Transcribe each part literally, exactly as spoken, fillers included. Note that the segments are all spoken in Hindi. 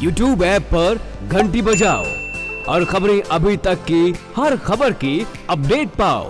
यूट्यूब ऐप पर घंटी बजाओ और खबरें अभी तक की हर खबर की अपडेट पाओ।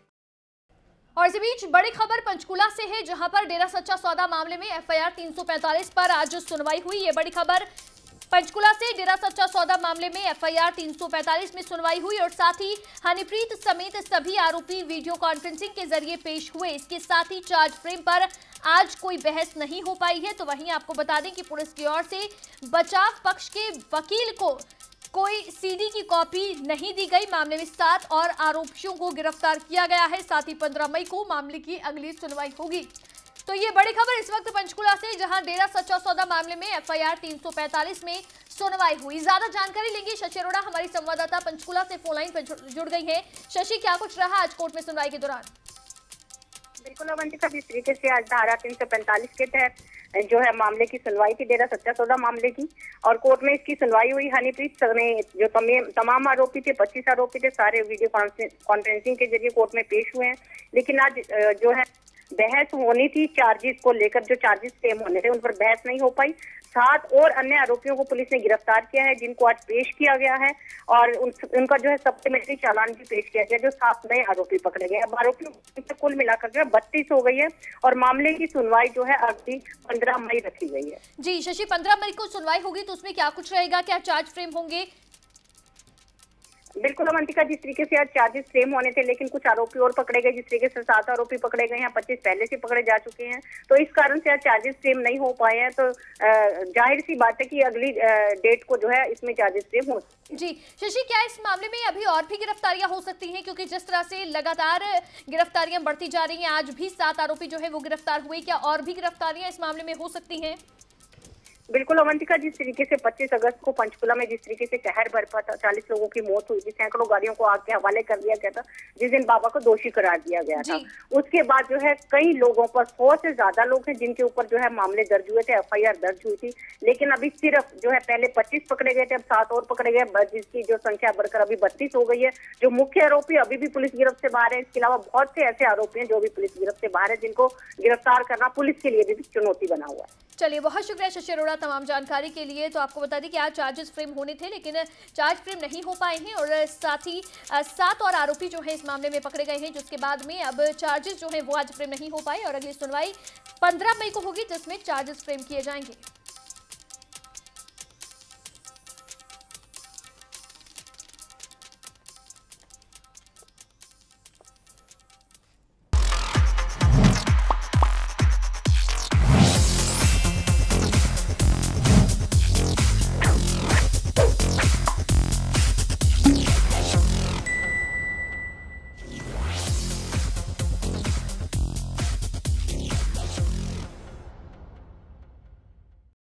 और इसी बीच बड़ी खबर पंचकुला से है, जहां पर डेरा सच्चा सौदा मामले में एफ आई आर तीन सौ पैंतालीस पर आज सुनवाई हुई। ये बड़ी खबर पंचकुला से डेरा सच्चा सौदा मामले में एफ आई आर तीन सौ पैंतालीस में सुनवाई हुई और साथ ही हनीप्रीत समेत सभी आरोपी वीडियो कॉन्फ्रेंसिंग के जरिए पेश हुए। इसके साथ ही चार्ज फ्रेम पर आज कोई बहस नहीं हो पाई है। तो वहीं आपको बता दें कि पुलिस की ओर से बचाव पक्ष के वकील को कोई सीडी की कॉपी नहीं दी गई। मामले में सात और आरोपियों को गिरफ्तार किया गया है। साथ ही पंद्रह मई को मामले की अगली सुनवाई होगी। तो ये बड़ी खबर इस वक्त पंचकुला से, जहां डेरा सच्चा सौदा मामले में एफ आई आर तीन सौ पैंतालीस में सुनवाई हुई। ज्यादा जानकारी लेंगे शशि अरोड़ा, हमारी संवाददाता पंचकुला से फोन लाइन पर जुड़ गई है। शशि, क्या कुछ रहा आज कोर्ट में सुनवाई के दौरान? बिल्कुल अवंतिका, जिस तरीके से आज धारा तीन सौ पैंतालीस के तहत जो है मामले की सुनवाई थी डेरा सच्चा सौदा मामले की, और कोर्ट में इसकी सुनवाई हुई। हनीप्रीत समेत जो तमाम आरोपी थे, पच्चीस आरोपी थे, सारे वीडियो कॉन्फ्रेंसिंग के जरिए कोर्ट में पेश हुए हैं। लेकिन आज जो है बहस होनी थी चार्जेस को लेकर, जो चार्जेस फ्रेम होने थे उन पर बहस नहीं हो पाई। सात और अन्य आरोपियों को पुलिस ने गिरफ्तार किया है, जिनको आज पेश किया गया है और उन, उनका जो है सप्लीमेंट्री चालान भी पेश किया गया, जो सात नए आरोपी पकड़े गए। अब आरोपियों की कुल मिलाकर जो है बत्तीस हो गई है और मामले की सुनवाई जो है अगली पंद्रह मई रखी गई है। जी शशि, पंद्रह मई को सुनवाई होगी तो उसमें क्या कुछ रहेगा, क्या चार्ज फ्रेम होंगे? बिल्कुल अवंतिका, जिस तरीके से आज चार्जेस फ्रेम होने थे, लेकिन कुछ आरोपी और पकड़े गए। जिस तरीके से सात आरोपी पकड़े गए हैं, पच्चीस पहले से पकड़े जा चुके हैं, तो इस कारण से आज चार्जेस फ्रेम नहीं हो पाए हैं। तो जाहिर सी बात है कि अगली डेट को जो है इसमें चार्जेस फ्रेम हो। जी शशि, क्या इस मामले में अभी और भी गिरफ्तारियां हो सकती हैं? क्योंकि जिस तरह से लगातार गिरफ्तारियां बढ़ती जा रही हैं, आज भी सात आरोपी जो है वो गिरफ्तार हुए, क्या और भी गिरफ्तारियां इस मामले में हो सकती हैं? बिल्कुल अवंतिका, जिस तरीके से पच्चीस अगस्त को पंचकुला में जिस तरीके से कहर बरपा था, चालीस लोगों की मौत हुई थी, सैकड़ों गाड़ियों को आग के हवाले कर दिया गया था, जिस दिन बाबा को दोषी करार दिया गया था, उसके बाद जो है कई लोगों पर, सौ से ज्यादा लोग हैं जिनके ऊपर जो है मामले दर्ज हुए थे, एफ आई आर दर्ज हुई थी। लेकिन अभी सिर्फ जो है पहले पच्चीस पकड़े गए थे, अब सात और पकड़े गए, जिसकी जो संख्या बढ़कर अभी बत्तीस हो गई है। जो मुख्य आरोपी अभी भी पुलिस गिरफ्त से बाहर है। इसके अलावा बहुत से ऐसे आरोपी हैं जो भी पुलिस गिरफ्त से बाहर है, जिनको गिरफ्तार करना पुलिस के लिए भी चुनौती बना हुआ है। चलिए, बहुत शुक्रिया शशि अरोड़ा तमाम जानकारी के लिए। तो आपको बता दें कि आज चार्जेस फ्रेम होने थे, लेकिन चार्ज फ्रेम नहीं हो पाए हैं और साथ ही सात और आरोपी जो है इस मामले में पकड़े गए हैं, जिसके बाद में अब चार्जेस जो है वो आज फ्रेम नहीं हो पाए और अगली सुनवाई पंद्रह मई को होगी, जिसमें चार्जेस फ्रेम किए जाएंगे।